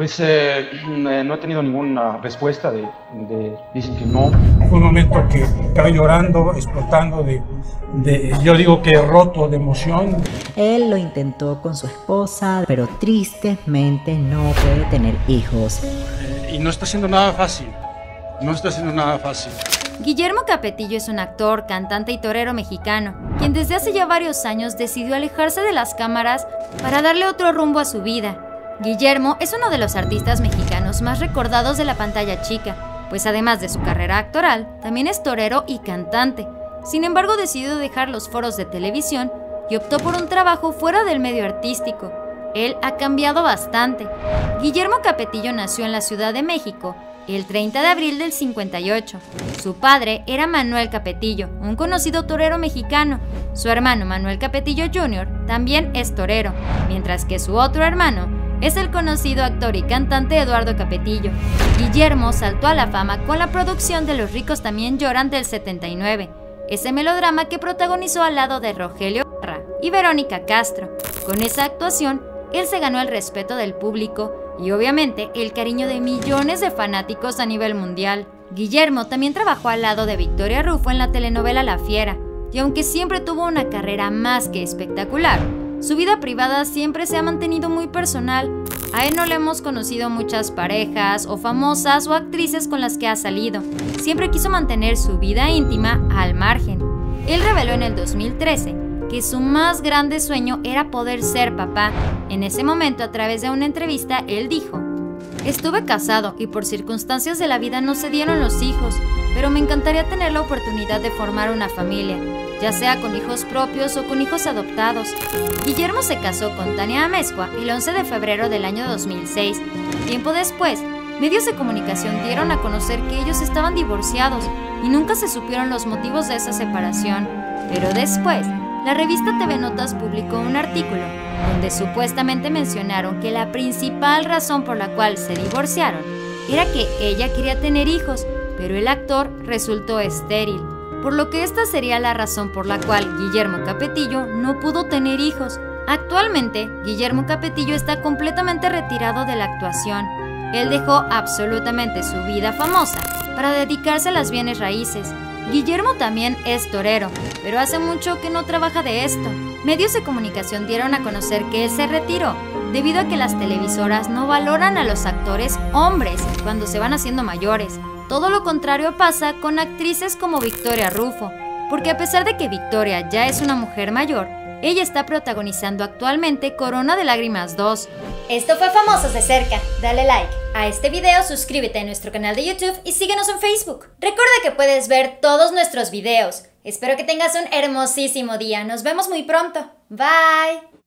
Pues no he tenido ninguna respuesta dicen que no. Fue un momento que estaba llorando, explotando yo digo que roto de emoción. Él lo intentó con su esposa, pero tristemente no puede tener hijos. Y no está siendo nada fácil, Guillermo Capetillo es un actor, cantante y torero mexicano, quien desde hace ya varios años decidió alejarse de las cámaras para darle otro rumbo a su vida. Guillermo es uno de los artistas mexicanos más recordados de la pantalla chica, pues además de su carrera actoral, también es torero y cantante. Sin embargo, decidió dejar los foros de televisión y optó por un trabajo fuera del medio artístico. Él ha cambiado bastante. Guillermo Capetillo nació en la Ciudad de México el 30 de abril del 58. Su padre era Manuel Capetillo, un conocido torero mexicano. Su hermano Manuel Capetillo Jr. también es torero, mientras que su otro hermano es el conocido actor y cantante Eduardo Capetillo. Guillermo saltó a la fama con la producción de Los ricos también lloran del 79, ese melodrama que protagonizó al lado de Rogelio Ibarra y Verónica Castro. Con esa actuación, él se ganó el respeto del público y obviamente el cariño de millones de fanáticos a nivel mundial. Guillermo también trabajó al lado de Victoria Rufo en la telenovela La Fiera, y aunque siempre tuvo una carrera más que espectacular, su vida privada siempre se ha mantenido muy personal. A él no le hemos conocido muchas parejas o famosas o actrices con las que ha salido. Siempre quiso mantener su vida íntima al margen. Él reveló en el 2013 que su más grande sueño era poder ser papá. En ese momento, a través de una entrevista, él dijo: "Estuve casado y por circunstancias de la vida no se dieron los hijos, pero me encantaría tener la oportunidad de formar una familia, ya sea con hijos propios o con hijos adoptados". Guillermo se casó con Tania Amezcua el 11 de febrero del año 2006. Tiempo después, medios de comunicación dieron a conocer que ellos estaban divorciados y nunca se supieron los motivos de esa separación. Pero después, la revista TV Notas publicó un artículo donde supuestamente mencionaron que la principal razón por la cual se divorciaron era que ella quería tener hijos, pero el actor resultó estéril, por lo que esta sería la razón por la cual Guillermo Capetillo no pudo tener hijos. Actualmente, Guillermo Capetillo está completamente retirado de la actuación. Él dejó absolutamente su vida famosa para dedicarse a las bienes raíces. Guillermo también es torero, pero hace mucho que no trabaja de esto. Medios de comunicación dieron a conocer que él se retiró debido a que las televisoras no valoran a los actores hombres cuando se van haciendo mayores. Todo lo contrario pasa con actrices como Victoria Rufo, porque a pesar de que Victoria ya es una mujer mayor, ella está protagonizando actualmente Corona de Lágrimas 2. Esto fue Famosos de Cerca. Dale like a este video, suscríbete a nuestro canal de YouTube y síguenos en Facebook. Recuerda que puedes ver todos nuestros videos. Espero que tengas un hermosísimo día. Nos vemos muy pronto. Bye.